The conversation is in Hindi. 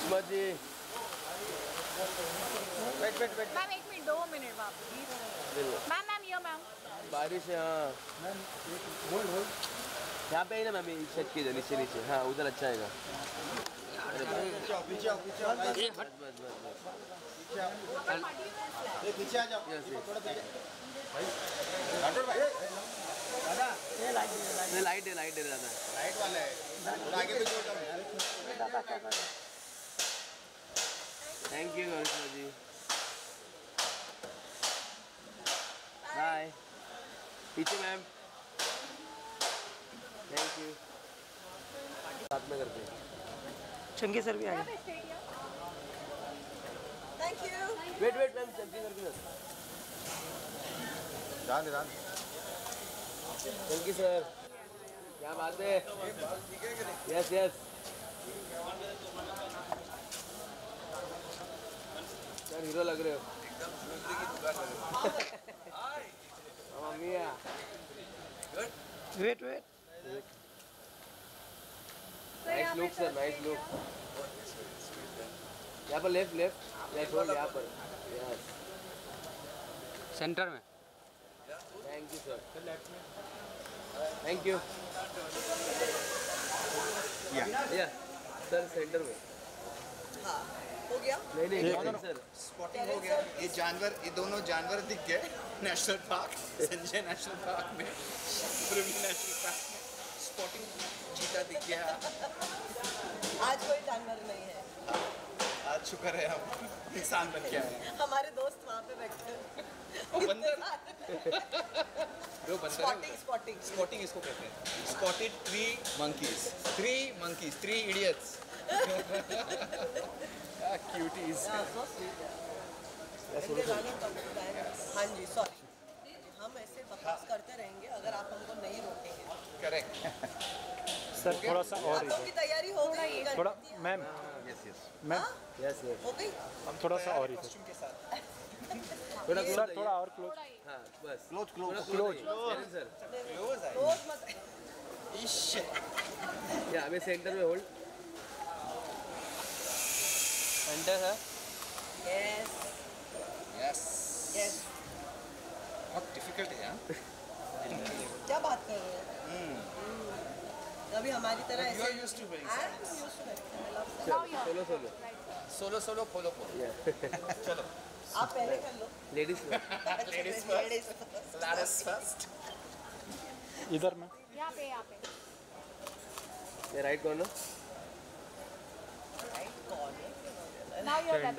करिश्मा ji wait wait wait ma'am 1 minute 2 minute वापस मैम मैम यो मैम बारिश है हाँ मैम होल्ड होल्ड यहाँ पे ही ना मैम सेट कीजिए नीचे नीचे हाँ उधर अच्छा आएगा पीछे आओ पीछे आओ पीछे आओ बस बस बस बस ये पीछे आ जाओ यस यस थोड़ा पीछे भाई राठौर भाई दादा ये लाइट है ज़्यादा लाइट वाला है थोड़ा आगे पीछे हो जाओ thank you Karishma ji bye पीछे मैम थैंक यू साथ में करते हैं चंगे सर भी आ गए थैंक यू वेट मैम चलती करके जान थैंक यू सर क्या बात है यस यस सर हीरो लग रहे हो mummy wait nice look sir nice look यहाँ पर लेफ्ट यस होल्ड यहाँ पर यस सेंटर में thank you sir thank you या सर सेंटर में हो गया नहीं सर स्पॉटिंग हो गया ये दोनों जानवर दिख गए national park Sanjay national park में प्रिवली नेशनल पार्क में स्पॉटिंग चीता दिख गया आज कोई जानवर नहीं है आज शुक्र है हम इंसान बन के आए हैं हमारे दोस्त वहाँ पे बैठे हैं वो बंदर वो बंदर स्पॉटिंग स्पॉटिंग इसको कहते हैं spotted three monkeys 3 idiots cuties हाँ जी सॉरी हम ऐसे बकवास करते रहेंगे अगर आप हमको नहीं रोकेंगे करेक्ट सर थोड़ा सा और आपकी की तैयारी हो गई थोड़ा मैम मैम यस यस हो गई हम थोड़ा सा और ही कॉस्ट्यूम के साथ थोड़ा सर थोड़ा और क्लोज हाँ बस क्लोज सर क्लोज आई रोज मत इश या हमें सेंटर में होल्ड सेंटर है यस यस यस बहुत डिफिकल्ट है यार क्या बात कर रहे हो कभी हमारी तरह you are ऐसे used to very I am used to it. I love that. Solo follow चलो आप पहले कर लो ladies Ladies first. Ladies first. इधर में यहाँ पे right corner right corner Now you're